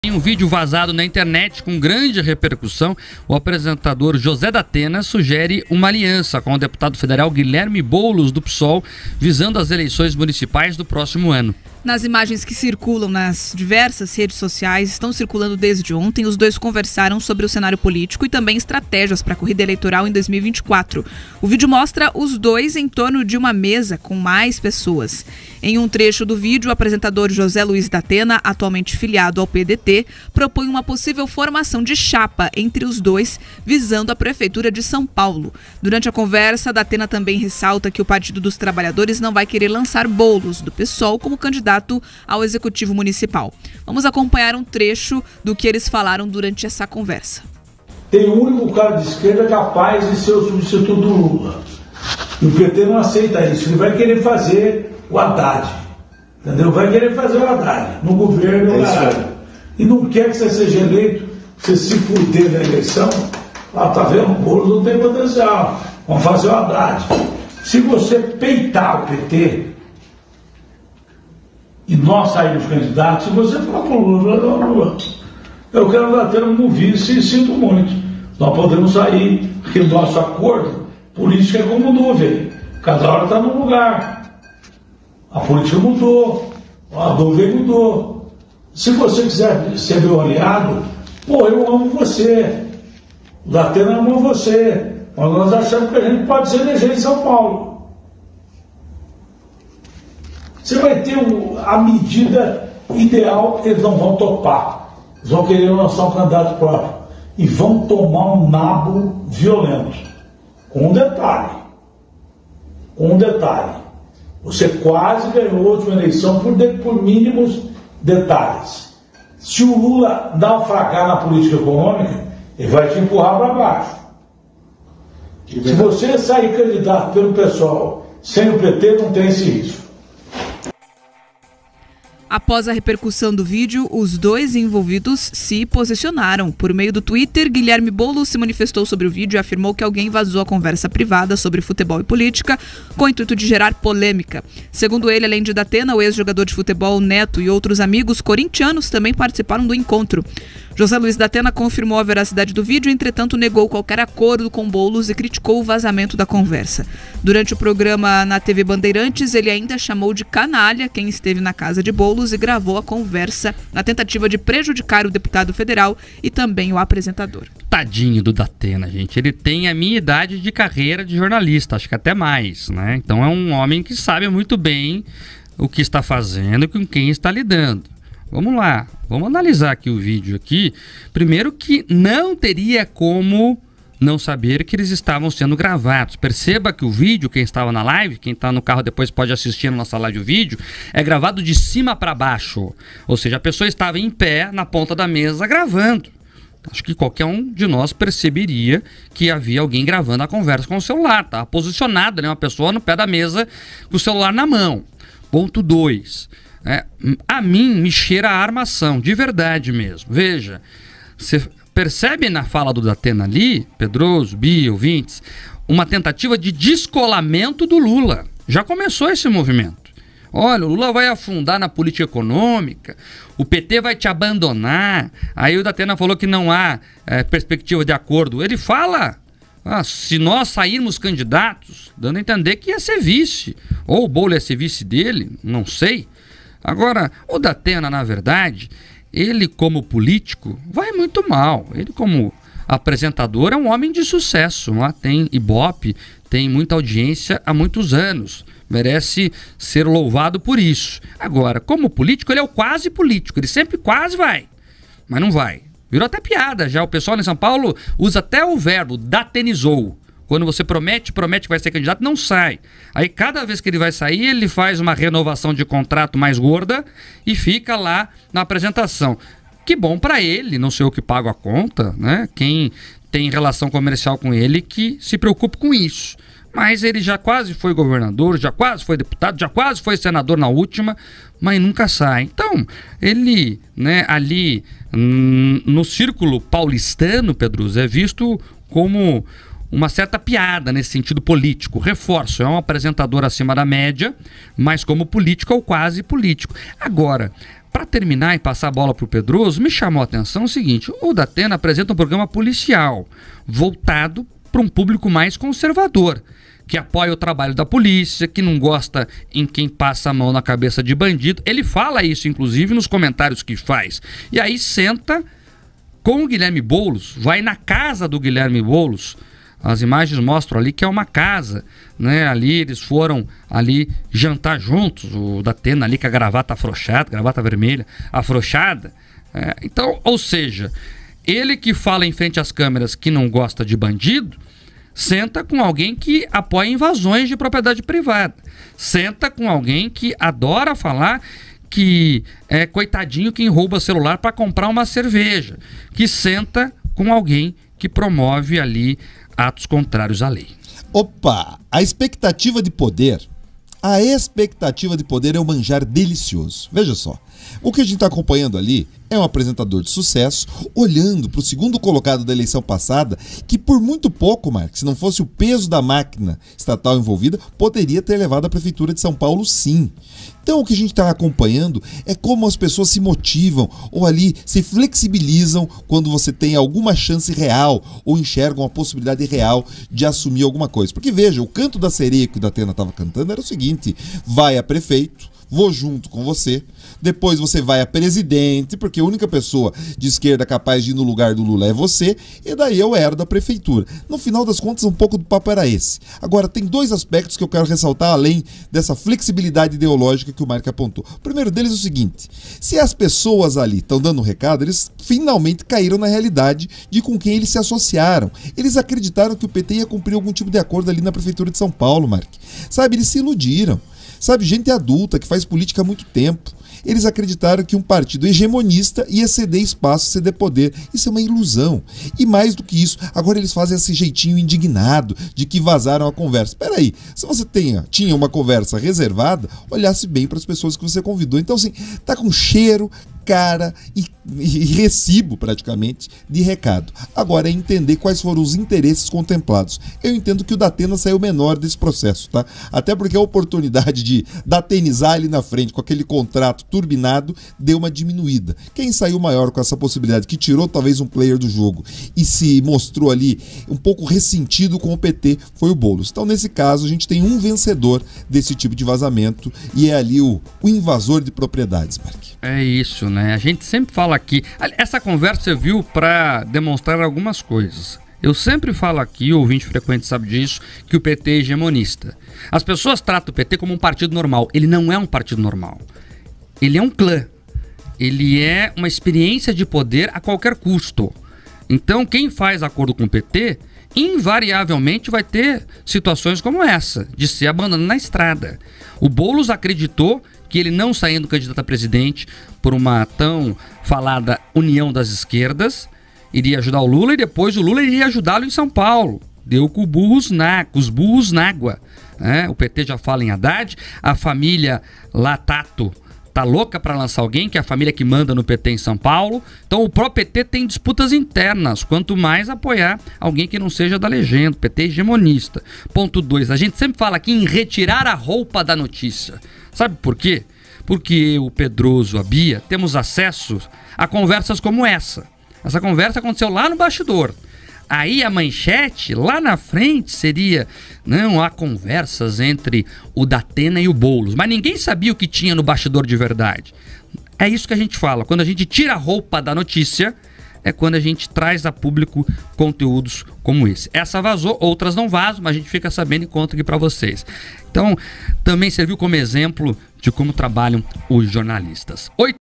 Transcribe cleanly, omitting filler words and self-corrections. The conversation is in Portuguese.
Em um vídeo vazado na internet com grande repercussão, o apresentador José Datena sugere uma aliança com o deputado federal Guilherme Boulos, do PSOL, visando as eleições municipais do próximo ano. Nas imagens que circulam nas diversas redes sociais, estão circulando desde ontem, os dois conversaram sobre o cenário político e também estratégias para a corrida eleitoral em 2024. O vídeo mostra os dois em torno de uma mesa com mais pessoas. Em um trecho do vídeo, o apresentador José Luiz Datena, atualmente filiado ao PDT, propõe uma possível formação de chapa entre os dois, visando a Prefeitura de São Paulo. Durante a conversa, Datena também ressalta que o Partido dos Trabalhadores não vai querer lançar Boulos, do PSOL, como candidato ao Executivo Municipal. Vamos acompanhar um trecho do que eles falaram durante essa conversa. Tem um único cara de esquerda capaz de ser o substituto do Lula. E o PT não aceita isso. Ele vai querer fazer o Haddad. Entendeu? Vai querer fazer o Haddad no governo. E não quer que você seja eleito, você se fuder na eleição. Tá vendo? O Boulos não tem potencial. Vamos fazer o Haddad. Se você peitar o PT e nós saímos candidatos, se você falar com o Lula, eu quero dar termo no vice e sinto muito. Nós podemos sair, porque o nosso acordo político é como nuvem. Cada hora está num lugar. A política mudou, a nuvem mudou. Se você quiser ser meu aliado, eu amo você. O Datena ama você. Mas nós achamos que a gente pode se eleger em São Paulo. Você vai ter a medida ideal, porque eles não vão topar. Eles vão querer lançar um candidato próprio. E vão tomar um nabo violento. Com um detalhe. Você quase ganhou a última eleição por mínimos detalhes. Se o Lula naufragar na política econômica, ele vai te empurrar para baixo. Se você sair candidato pelo pessoal sem o PT, não tem esse risco. Após a repercussão do vídeo, os dois envolvidos se posicionaram. Por meio do Twitter, Guilherme Boulos se manifestou sobre o vídeo e afirmou que alguém vazou a conversa privada sobre futebol e política com o intuito de gerar polêmica. Segundo ele, além de Datena, o ex-jogador de futebol Neto e outros amigos corintianos também participaram do encontro. José Luiz Datena confirmou a veracidade do vídeo, entretanto negou qualquer acordo com Boulos e criticou o vazamento da conversa. Durante o programa na TV Bandeirantes, ele ainda chamou de canalha quem esteve na casa de Boulos e gravou a conversa na tentativa de prejudicar o deputado federal e também o apresentador. Tadinho do Datena, gente. Ele tem a minha idade de carreira de jornalista, acho que até mais, né? Então é um homem que sabe muito bem o que está fazendo e com quem está lidando. Vamos lá, vamos analisar aqui o vídeo aqui. Primeiro que não teria como não saber que eles estavam sendo gravados. Perceba que o vídeo, quem estava na live, quem está no carro depois pode assistir na nossa live o vídeo, é gravado de cima para baixo. Ou seja, a pessoa estava em pé na ponta da mesa gravando. Acho que qualquer um de nós perceberia que havia alguém gravando a conversa com o celular. Tá posicionada, né? Uma pessoa no pé da mesa com o celular na mão. Ponto 2. A mim me cheira a armação, de verdade mesmo. Veja, você percebe na fala do Datena ali, Pedroso, Bia, ouvintes, uma tentativa de descolamento do Lula. Já começou esse movimento. Olha, o Lula vai afundar na política econômica, o PT vai te abandonar. Aí o Datena falou que não há perspectiva de acordo. Ele fala, se nós sairmos candidatos, dando a entender que ia ser vice. Ou o Boulos ia ser vice dele, não sei. Agora, o Datena, na verdade, ele como político vai muito mal. Ele como apresentador é um homem de sucesso. Lá tem Ibope, tem muita audiência há muitos anos. Merece ser louvado por isso. Agora, como político, ele é o quase político. Ele sempre quase vai, mas não vai. Virou até piada já. O pessoal em São Paulo usa até o verbo datenizou. Quando você promete que vai ser candidato, não sai. Aí cada vez que ele vai sair, ele faz uma renovação de contrato mais gorda e fica lá na apresentação. Que bom para ele, não sei eu que pago a conta, né? Quem tem relação comercial com ele que se preocupe com isso. Mas ele já quase foi governador, já quase foi deputado, já quase foi senador na última, mas nunca sai. Então, ele, né, ali no círculo paulistano, Pedroso, é visto como uma certa piada nesse sentido político. Reforço, é um apresentador acima da média, mas como político ou quase político. Agora, para terminar e passar a bola para o Pedroso, me chamou a atenção o seguinte: o Datena apresenta um programa policial voltado para um público mais conservador, que apoia o trabalho da polícia, que não gosta em quem passa a mão na cabeça de bandido. Ele fala isso, inclusive, nos comentários que faz. E aí senta com o Guilherme Boulos, vai na casa do Guilherme Boulos. As imagens mostram ali que é uma casa, né? Ali eles foram ali jantar juntos, o Datena ali com a gravata afrouxada, gravata vermelha afrouxada. Então, ou seja, ele que fala em frente às câmeras que não gosta de bandido, senta com alguém que apoia invasões de propriedade privada. Senta com alguém que adora falar que é coitadinho quem rouba celular para comprar uma cerveja. Que senta com alguém que promove ali atos contrários à lei. Opa! A expectativa de poder é um manjar delicioso. Veja só, o que a gente está acompanhando ali é um apresentador de sucesso olhando para o segundo colocado da eleição passada, que por muito pouco, Marcos, se não fosse o peso da máquina estatal envolvida, poderia ter levado a Prefeitura de São Paulo, sim. Então o que a gente está acompanhando é como as pessoas se motivam ou ali se flexibilizam quando você tem alguma chance real ou enxergam a possibilidade real de assumir alguma coisa. Porque veja, o canto da sereia que o Datena estava cantando era o seguinte: vai a prefeito, vou junto com você, depois você vai a presidente, porque a única pessoa de esquerda capaz de ir no lugar do Lula é você, e daí eu herdo a prefeitura. No final das contas, um pouco do papo era esse. Agora, tem dois aspectos que eu quero ressaltar, além dessa flexibilidade ideológica que o Marco apontou. O primeiro deles é o seguinte: se as pessoas ali estão dando um recado, eles finalmente caíram na realidade de com quem eles se associaram. Eles acreditaram que o PT ia cumprir algum tipo de acordo ali na Prefeitura de São Paulo, Marco. Sabe, eles se iludiram. Sabe, gente adulta que faz política há muito tempo. Eles acreditaram que um partido hegemonista ia ceder espaço, ceder poder. Isso é uma ilusão. E mais do que isso, agora eles fazem esse jeitinho indignado de que vazaram a conversa. Espera aí, se você tinha uma conversa reservada, olhasse bem para as pessoas que você convidou. Então, assim, tá com cheiro, cara e recibo, praticamente, de recado. Agora é entender quais foram os interesses contemplados. Eu entendo que o Datena saiu menor desse processo, tá? Até porque a oportunidade de datenizar ali na frente com aquele contrato turbinado deu uma diminuída. Quem saiu maior com essa possibilidade, que tirou talvez um player do jogo e se mostrou ali um pouco ressentido com o PT, foi o Boulos. Então, nesse caso, a gente tem um vencedor desse tipo de vazamento e é ali o invasor de propriedades, Mark. É isso, né? A gente sempre fala aqui. Essa conversa serviu para demonstrar algumas coisas. Eu sempre falo aqui, o ouvinte frequente sabe disso, que o PT é hegemonista. As pessoas tratam o PT como um partido normal. Ele não é um partido normal. Ele é um clã. Ele é uma experiência de poder a qualquer custo. Então, quem faz acordo com o PT, invariavelmente vai ter situações como essa, de ser abandonado na estrada. O Boulos acreditou que ele não saindo candidato a presidente por uma tão falada união das esquerdas, iria ajudar o Lula e depois o Lula iria ajudá-lo em São Paulo. Deu com os burros na água. Né? O PT já fala em Haddad, a família Latato tá louca para lançar alguém, que é a família que manda no PT em São Paulo. Então o próprio PT tem disputas internas, quanto mais apoiar alguém que não seja da legenda. O PT é hegemonista. Ponto 2, a gente sempre fala aqui em retirar a roupa da notícia. Sabe por quê? Porque o Pedroso, a Bia, temos acesso a conversas como essa. Essa conversa aconteceu lá no bastidor. Aí a manchete, lá na frente, seria: não, há conversas entre o Datena e o Boulos. Mas ninguém sabia o que tinha no bastidor de verdade. É isso que a gente fala. Quando a gente tira a roupa da notícia, é quando a gente traz a público conteúdos como esse. Essa vazou, outras não vazam, mas a gente fica sabendo e conta aqui para vocês. Então, também serviu como exemplo de como trabalham os jornalistas.